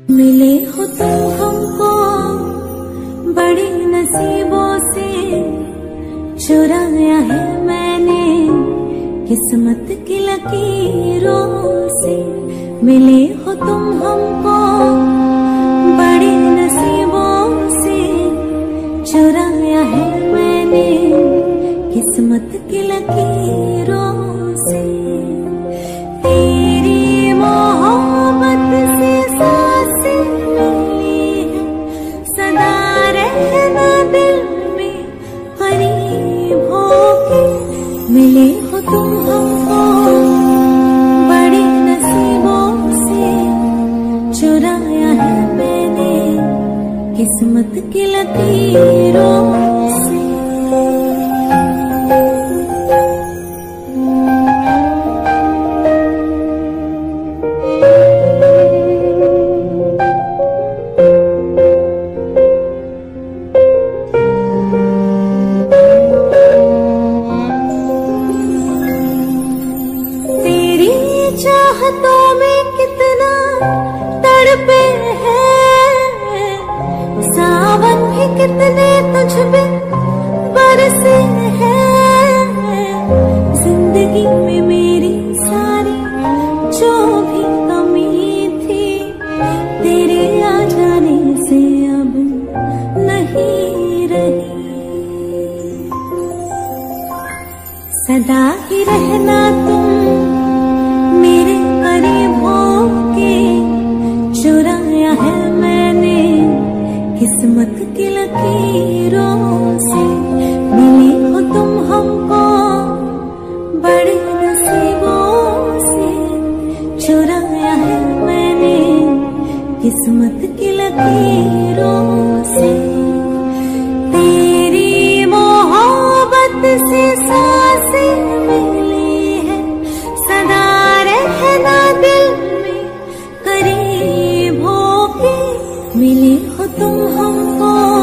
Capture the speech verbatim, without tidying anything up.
मिले हो तुम हमको बड़े नसीबों से, चुराया है मैंने किस्मत की लकीरों से। मिले हो तुम हमको बड़े नसीबों से, चुराया है मैंने किस्मत की लकीरों से। तेरी मोहब्बत से सांसें मिली है, सदा रहना दिल में करीब होके। मिले हो तुम हमको बड़े नसीबों से, चुराया है मैंने किस्मत की लकीरों से। चाहतों में कितना तड़पे हैं, सावन भी कितने तुझ पे बरसे हैं। जिंदगी में मेरी सारी जो भी कमी थी, तेरे आ जाने से अब नहीं रही। सदा ही रहना तुम मेरे करीब होके, चुराया है मैंने किस्मत की लकीरों से। मिले हो तुम हमको बड़े नसीबों से, चुराया है मैंने किस्मत की लकीरों से। तेरी मोहब्बत से सांसें मिली है, सदा रहना दिल में करीब होके। मिले हो तुम हमको